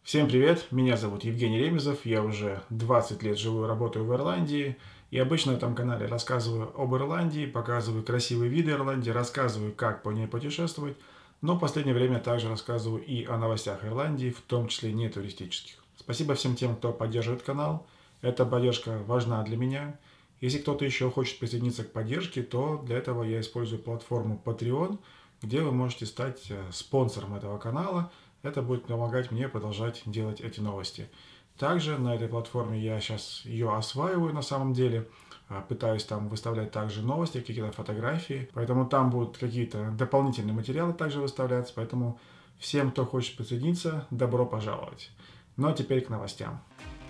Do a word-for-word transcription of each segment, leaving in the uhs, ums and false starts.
Всем привет, меня зовут Евгений Ремезов, я уже двадцать лет живу и работаю в Ирландии, и обычно на этом канале рассказываю об Ирландии, показываю красивые виды Ирландии, рассказываю, как по ней путешествовать, но в последнее время также рассказываю и о новостях Ирландии, в том числе не туристических. Спасибо всем тем, кто поддерживает канал, эта поддержка важна для меня. Если кто-то еще хочет присоединиться к поддержке, то для этого я использую платформу Patreon, где вы можете стать спонсором этого канала. Это будет помогать мне продолжать делать эти новости. Также на этой платформе я сейчас ее осваиваю на самом деле. Пытаюсь там выставлять также новости, какие-то фотографии. Поэтому там будут какие-то дополнительные материалы также выставляться. Поэтому всем, кто хочет присоединиться, добро пожаловать. Ну а теперь к новостям.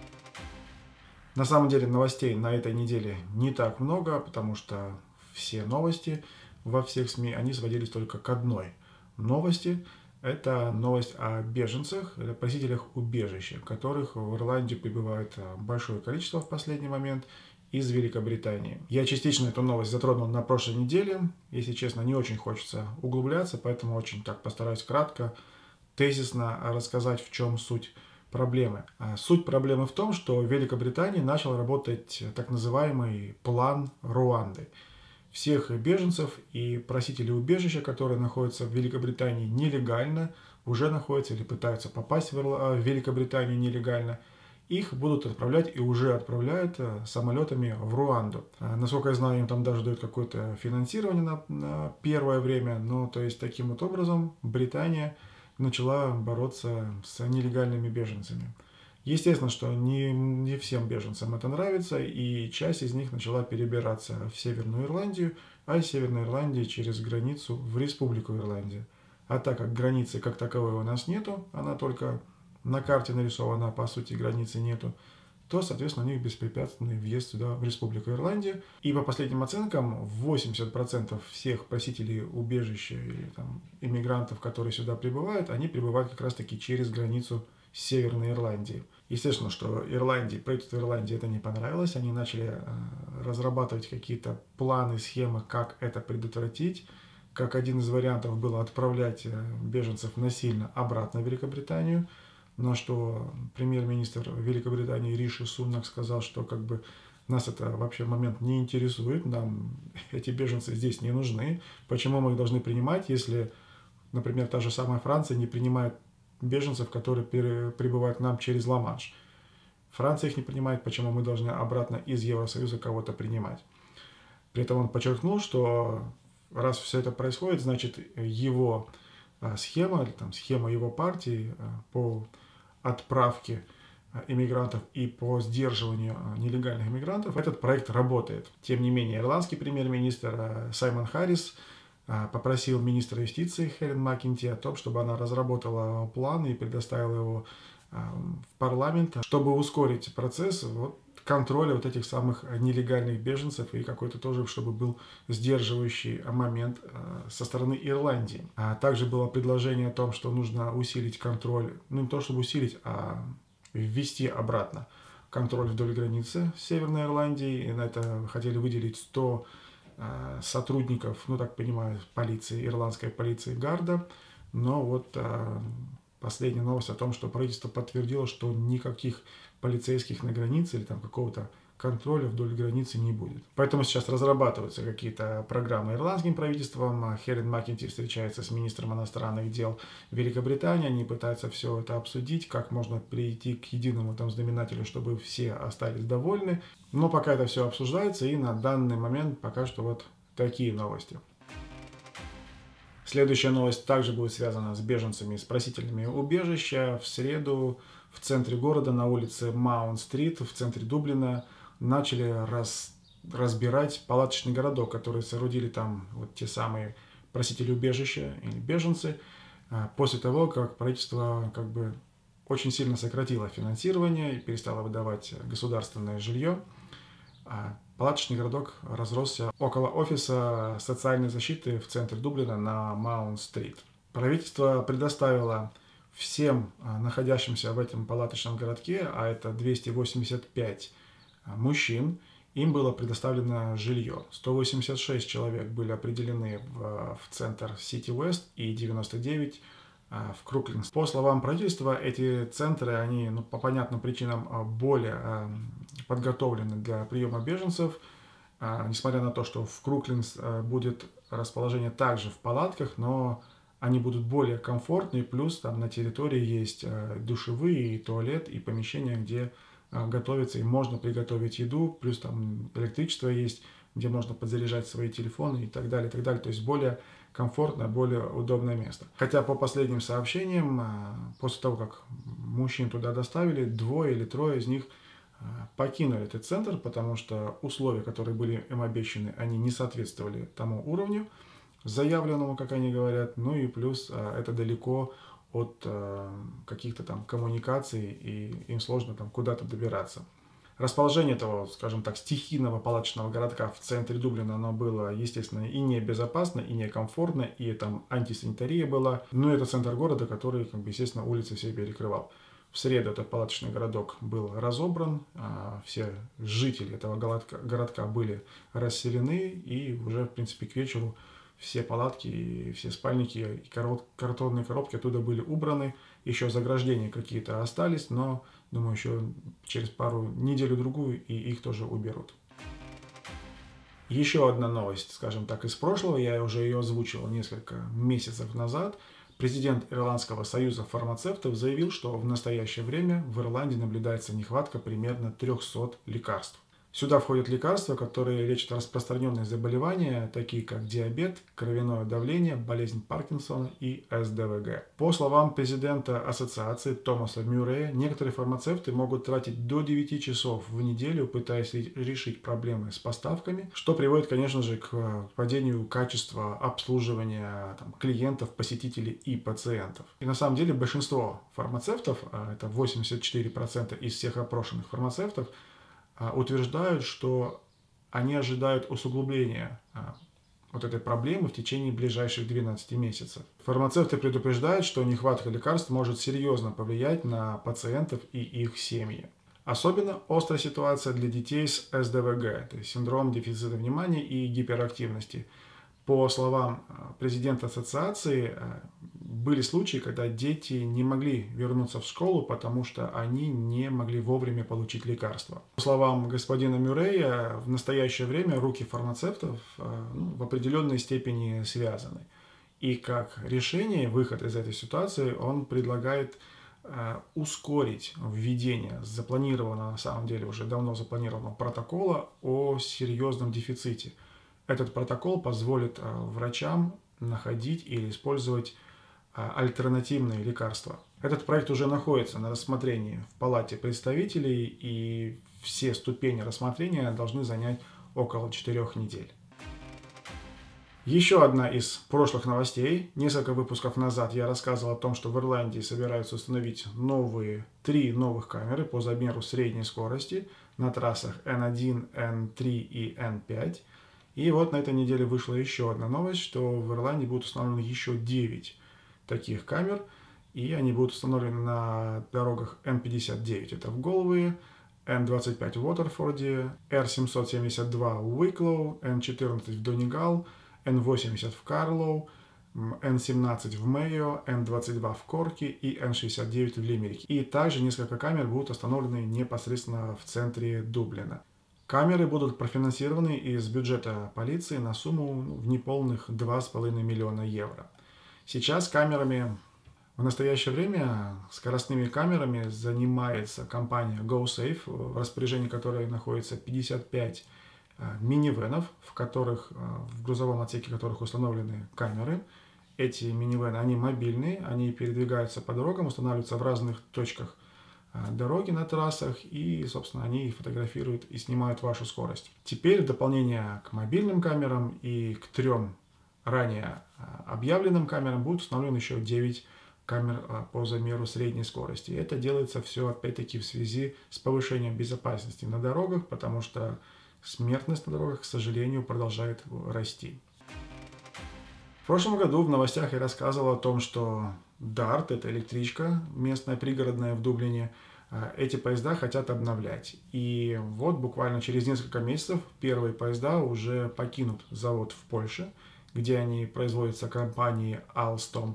На самом деле новостей на этой неделе не так много, потому что все новости во всех СМИ, они сводились только к одной новости. Это новость о беженцах, просителях убежища, которых в Ирландию прибывает большое количество в последний момент из Великобритании. Я частично эту новость затронул на прошлой неделе. Если честно, не очень хочется углубляться, поэтому очень так постараюсь кратко, тезисно рассказать, в чем суть проблемы. Суть проблемы в том, что в Великобритании начал работать так называемый план Руанды. Всех беженцев и просителей убежища, которые находятся в Великобритании нелегально, уже находятся или пытаются попасть в Великобританию нелегально, их будут отправлять и уже отправляют самолетами в Руанду. Насколько я знаю, им там даже дают какое-то финансирование на, на первое время, но то есть таким вот образом Британия начала бороться с нелегальными беженцами. Естественно, что не, не всем беженцам это нравится, и часть из них начала перебираться в Северную Ирландию, а из Северной Ирландии через границу в Республику Ирландия. А так как границы как таковой у нас нету, она только на карте нарисована, а по сути границы нету, то, соответственно, у них беспрепятственный въезд сюда, в Республику Ирландия. И по последним оценкам, восемьдесят процентов всех просителей убежища или там, иммигрантов, которые сюда прибывают, они прибывают как раз-таки через границу Северной Ирландии. Естественно, что Ирландии, правительству Ирландии это не понравилось, они начали э, разрабатывать какие-то планы, схемы, как это предотвратить. Как один из вариантов было отправлять беженцев насильно обратно в Великобританию, на что премьер-министр Великобритании Риши Сунак сказал, что как бы нас это вообще момент не интересует, нам эти беженцы здесь не нужны, почему мы их должны принимать, если, например, та же самая Франция не принимает беженцев, которые прибывают к нам через Ла-Манш. Франция их не принимает, почему мы должны обратно из Евросоюза кого-то принимать. При этом он подчеркнул, что раз все это происходит, значит его схема, или там схема его партии по отправке иммигрантов и по сдерживанию нелегальных иммигрантов, этот проект работает. Тем не менее, ирландский премьер-министр Саймон Харрис попросил министра юстиции Хелен Маккенти о том, чтобы она разработала план и предоставила его в парламент, чтобы ускорить процесс вот, контроля вот этих самых нелегальных беженцев и какой-то тоже, чтобы был сдерживающий момент со стороны Ирландии. А также было предложение о том, что нужно усилить контроль, ну не то чтобы усилить, а ввести обратно контроль вдоль границы Северной Ирландии. И на это хотели выделить сто сотрудников, ну так понимаю, полиции, ирландской полиции Гарда. Но вот последняя новость о том, что правительство подтвердило, что никаких полицейских на границе или там какого-то контроля вдоль границы не будет. Поэтому сейчас разрабатываются какие-то программы ирландским правительством. Хелен Маккенти встречается с министром иностранных дел Великобритании. Они пытаются все это обсудить, как можно прийти к единому там знаменателю, чтобы все остались довольны. Но пока это все обсуждается, и на данный момент пока что вот такие новости. Следующая новость также будет связана с беженцами и с просителями убежища. В среду в центре города, на улице Маунт-стрит, в центре Дублина, начали раз, разбирать палаточный городок, который соорудили там вот те самые просители убежища или беженцы, после того, как правительство как бы очень сильно сократило финансирование и перестало выдавать государственное жилье. Палаточный городок разросся около офиса социальной защиты в центре Дублина на Маунт-стрит. Правительство предоставило всем находящимся в этом палаточном городке, а это двести восемьдесят пять мужчин, им было предоставлено жилье. сто восемьдесят шесть человек были определены в, в центр Сити Уэст и девяносто девять в Круклинс. По словам правительства, эти центры, они ну, по понятным причинам более подготовлены для приема беженцев, несмотря на то, что в Круклинс будет расположение также в палатках, но они будут более комфортные, плюс там на территории есть душевые, и туалет, и помещения, где готовится и можно приготовить еду, плюс там электричество есть, где можно подзаряжать свои телефоны и так далее, и так далее. То есть более комфортное, более удобное место. Хотя по последним сообщениям, после того, как мужчин туда доставили, двое или трое из них покинули этот центр, потому что условия, которые были им обещаны, они не соответствовали тому уровню заявленному, как они говорят. Ну и плюс это далеко от каких-то там коммуникаций, и им сложно там куда-то добираться. Расположение этого, скажем так, стихийного палаточного городка в центре Дублина, оно было, естественно, и небезопасно, и некомфортно, и там антисанитария была. Но это центр города, который, как бы, естественно, улицы все перекрывал. В среду этот палаточный городок был разобран, все жители этого городка, городка были расселены, и уже, в принципе, к вечеру все палатки и все спальники и картонные коробки оттуда были убраны. Еще заграждения какие-то остались, но, думаю, еще через пару неделю-другую и их тоже уберут. Еще одна новость, скажем так, из прошлого, я уже ее озвучил несколько месяцев назад. Президент Ирландского союза фармацевтов заявил, что в настоящее время в Ирландии наблюдается нехватка примерно трёхсот лекарств. Сюда входят лекарства, которые лечат распространенные заболевания, такие как диабет, кровяное давление, болезнь Паркинсона и эс дэ вэ гэ. По словам президента ассоциации Томаса Мюррея, некоторые фармацевты могут тратить до девяти часов в неделю, пытаясь решить проблемы с поставками, что приводит, конечно же, к падению качества обслуживания там, клиентов, посетителей и пациентов. И на самом деле большинство фармацевтов, это восемьдесят четыре процента из всех опрошенных фармацевтов, утверждают, что они ожидают усугубления вот этой проблемы в течение ближайших двенадцати месяцев. Фармацевты предупреждают, что нехватка лекарств может серьезно повлиять на пациентов и их семьи. Особенно острая ситуация для детей с эс дэ вэ гэ, то есть синдром дефицита внимания и гиперактивности. По словам президента ассоциации, были случаи, когда дети не могли вернуться в школу, потому что они не могли вовремя получить лекарства. По словам господина Мюррея, в настоящее время руки фармацевтов ну, в определенной степени связаны. И как решение, выход из этой ситуации, он предлагает ускорить введение запланированного, на самом деле уже давно запланированного протокола о серьезном дефиците. Этот протокол позволит врачам находить или использовать альтернативные лекарства. Этот проект уже находится на рассмотрении в Палате представителей, и все ступени рассмотрения должны занять около четырех недель. Еще одна из прошлых новостей. Несколько выпусков назад я рассказывал о том, что в Ирландии собираются установить новые, три новых камеры по замеру средней скорости на трассах эн один, эн три и эн пять. И вот на этой неделе вышла еще одна новость, что в Ирландии будут установлены еще девять таких камер, и они будут установлены на дорогах эн пятьдесят девять, это в Голуэе, эн двадцать пять в Уотерфорде, эр семьсот семьдесят два в Уиклоу, эн четырнадцать в Донегал, эн восемьдесят в Карлоу, эн семнадцать в Мэйо, эн двадцать два в Корке и эн шестьдесят девять в Лимерике. И также несколько камер будут установлены непосредственно в центре Дублина. Камеры будут профинансированы из бюджета полиции на сумму в неполных два с половиной миллиона евро. Сейчас камерами, в настоящее время скоростными камерами занимается компания GoSafe, в распоряжении которой находится пятьдесят пять минивенов, в которых, в грузовом отсеке которых установлены камеры. Эти минивены, они мобильные, они передвигаются по дорогам, устанавливаются в разных точках дороги на трассах, и, собственно, они фотографируют и снимают вашу скорость. Теперь в дополнение к мобильным камерам и к трем ранее объявленным камерам будет установлено еще девять камер по замеру средней скорости. И это делается все, опять-таки, в связи с повышением безопасности на дорогах, потому что смертность на дорогах, к сожалению, продолжает расти. В прошлом году в новостях я рассказывал о том, что дарт, это электричка местная, пригородная в Дублине, эти поезда хотят обновлять. И вот буквально через несколько месяцев первые поезда уже покинут завод в Польше, где они производятся компанией Alstom.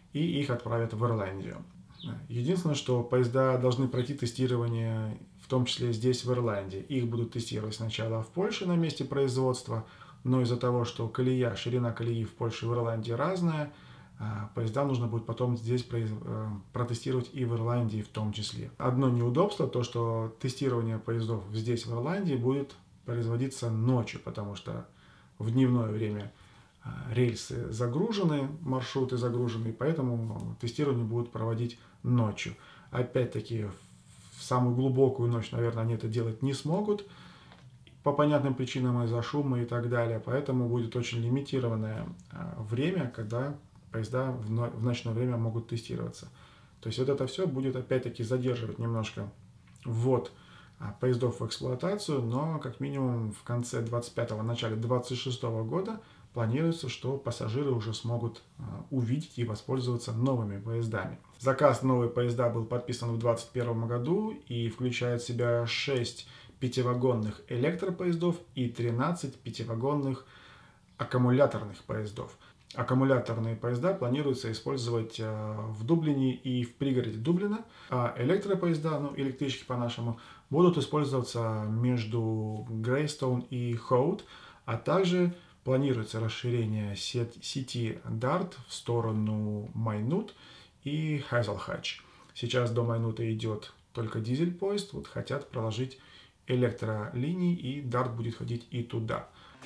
и их отправят в Ирландию. Единственное, что поезда должны пройти тестирование, в том числе здесь, в Ирландии. Их будут тестировать сначала в Польше на месте производства, но из-за того, что колея, ширина колеи в Польше и в Ирландии разная, поезда нужно будет потом здесь протестировать и в Ирландии в том числе. Одно неудобство, то что тестирование поездов здесь, в Ирландии, будет производиться ночью, потому что в дневное время рельсы загружены, маршруты загружены, поэтому тестирование будут проводить ночью. Опять-таки, в самую глубокую ночь, наверное, они это делать не смогут, по понятным причинам из-за шума и так далее, поэтому будет очень лимитированное время, когда поезда в ночное время могут тестироваться. То есть вот это все будет опять-таки задерживать немножко ввод поездов в эксплуатацию, но как минимум в конце двадцать пятого, начале двадцать шестого года планируется, что пассажиры уже смогут увидеть и воспользоваться новыми поездами. Заказ на новые поезда был подписан в двадцать первом году и включает в себя шесть пятивагонных электропоездов и тринадцать пятивагонных аккумуляторных поездов. Аккумуляторные поезда планируется использовать в Дублине и в пригороде Дублина, а электропоезда, ну электрички по-нашему, будут использоваться между Грейстоун и Хоут, а также планируется расширение сети дарт в сторону Майнут и Хазелхадж. Сейчас до Майнута идет только дизель-поезд, вот хотят проложить электролинии, и дарт будет ходить и туда.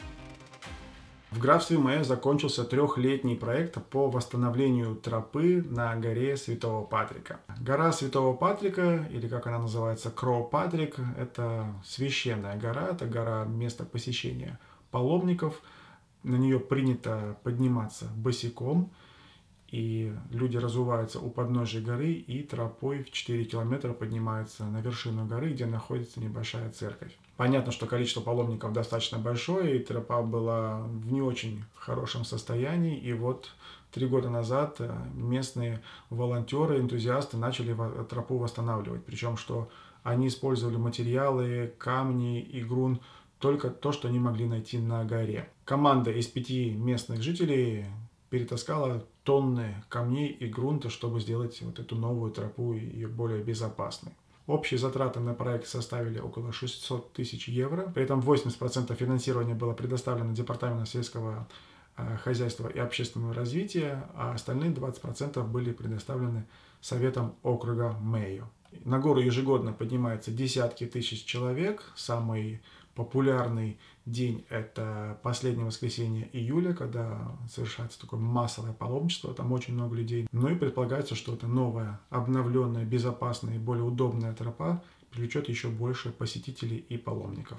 В графстве Мэ закончился трехлетний проект по восстановлению тропы на горе Святого Патрика. Гора Святого Патрика, или как она называется, Кроу Патрик, это священная гора, это гора место посещения паломников. На нее принято подниматься босиком, и люди разуваются у подножия горы и тропой в четыре километра поднимаются на вершину горы, где находится небольшая церковь. Понятно, что количество паломников достаточно большое, и тропа была в не очень хорошем состоянии, и вот три года назад местные волонтеры, энтузиасты начали тропу восстанавливать, причем что они использовали материалы, камни и грунт, только то, что они могли найти на горе. Команда из пяти местных жителей перетаскала тонны камней и грунта, чтобы сделать вот эту новую тропу и более безопасной. Общие затраты на проект составили около шестисот тысяч евро. При этом восемьдесят процентов финансирования было предоставлено Департаментом сельского хозяйства и общественного развития, а остальные двадцать процентов были предоставлены Советом округа Мэйо. На гору ежегодно поднимается десятки тысяч человек. Самый популярный день – это последнее воскресенье июля, когда совершается такое массовое паломничество, там очень много людей. Ну и предполагается, что эта новая, обновленная, безопасная и более удобная тропа привлечет еще больше посетителей и паломников.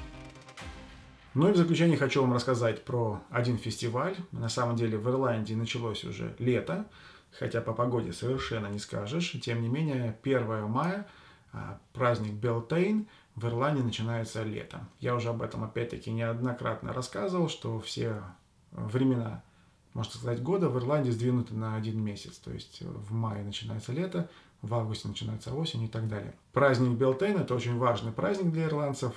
Ну и в заключение хочу вам рассказать про один фестиваль. На самом деле в Ирландии началось уже лето, хотя по погоде совершенно не скажешь. Тем не менее, первого мая, праздник Белтейн, в Ирландии начинается лето. Я уже об этом опять-таки неоднократно рассказывал, что все времена, можно сказать, года в Ирландии сдвинуты на один месяц. То есть в мае начинается лето, в августе начинается осень и так далее. Праздник Белтейн – это очень важный праздник для ирландцев.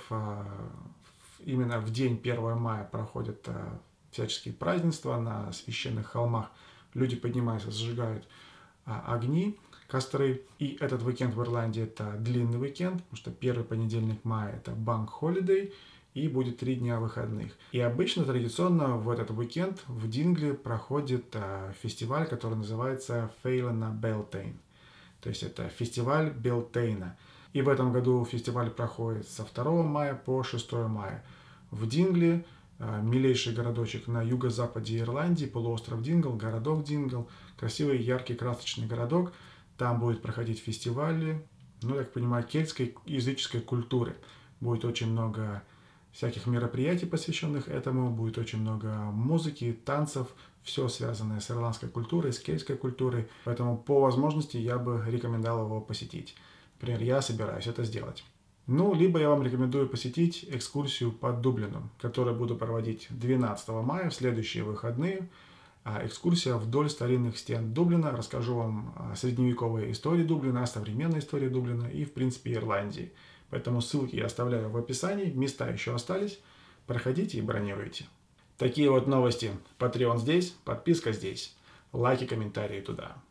Именно в день первого мая проходят всяческие празднества на священных холмах. Люди поднимаются, зажигают огни, костры. И этот уикенд в Ирландии это длинный уикенд, потому что первый понедельник мая это Bank Holiday, и будет три дня выходных. И обычно, традиционно, в этот уикенд в Дингли проходит фестиваль, который называется Фейлана Белтейн. То есть это фестиваль Белтейна. И в этом году фестиваль проходит со второго мая по шестое мая. В Дингли, милейший городочек на юго-западе Ирландии, полуостров Дингл, городок Дингл, красивый, яркий, красочный городок. Там будет проходить фестивали, ну, я так понимаю, кельтской языческой культуры. Будет очень много всяких мероприятий, посвященных этому, будет очень много музыки, танцев, все связанное с ирландской культурой, с кельтской культурой. Поэтому по возможности я бы рекомендовал его посетить. Например, я собираюсь это сделать. Ну, либо я вам рекомендую посетить экскурсию по Дублину, которую буду проводить двенадцатого мая, в следующие выходные. Экскурсия вдоль старинных стен Дублина. Расскажу вам о средневековой истории Дублина, о современной истории Дублина и, в принципе, Ирландии. Поэтому ссылки я оставляю в описании, места еще остались. Проходите и бронируйте. Такие вот новости. Patreon здесь, подписка здесь. лайки, комментарии туда.